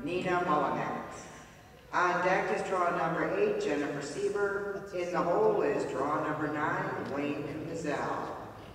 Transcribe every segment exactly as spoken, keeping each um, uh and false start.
Nina Mullinax. On deck is draw number eight, Jennifer Sieber. In the hole is draw number nine, Wayne Pizzell.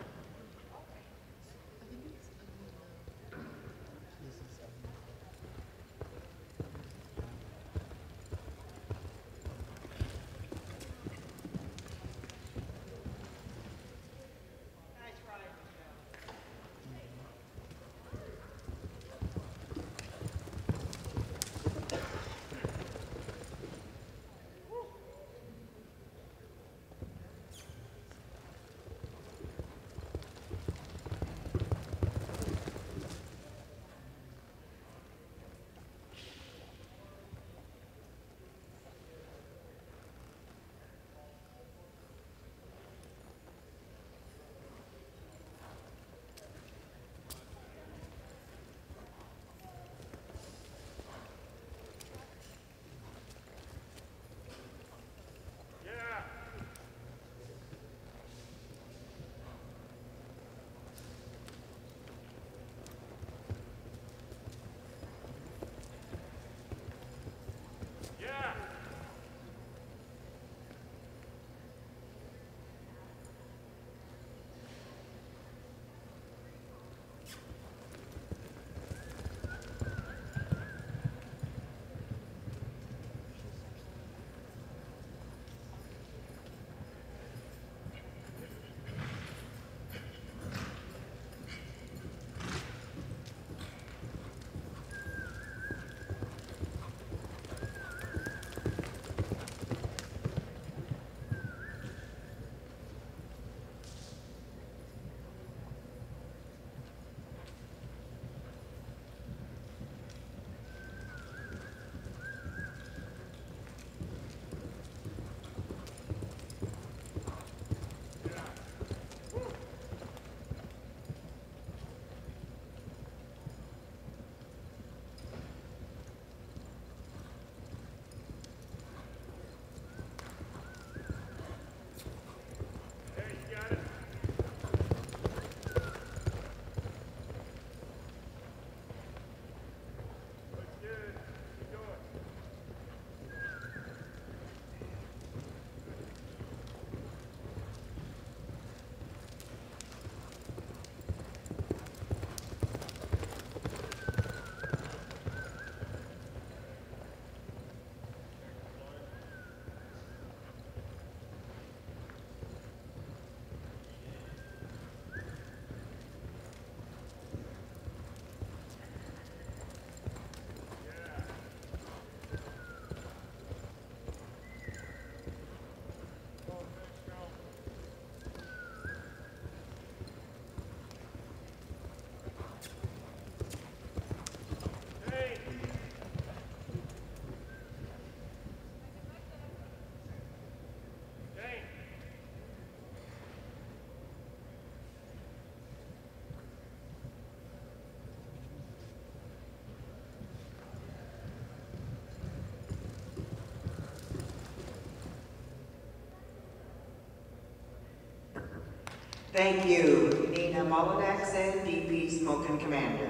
Thank you, Nina Mullinax and D P Smokin' Commander.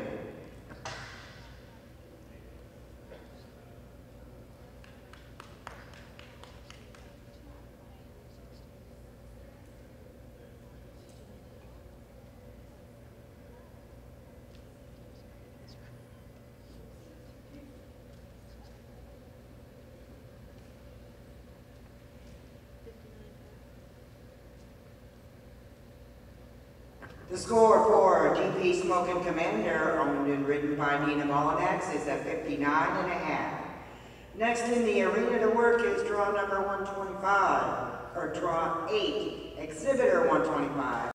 The score for D P Smokin' Commander, owned and ridden by Nina Mullinax, is at fifty-nine and a half. Next in the arena to work is draw number one twenty-five, or draw eight, Exhibitor one twenty-five.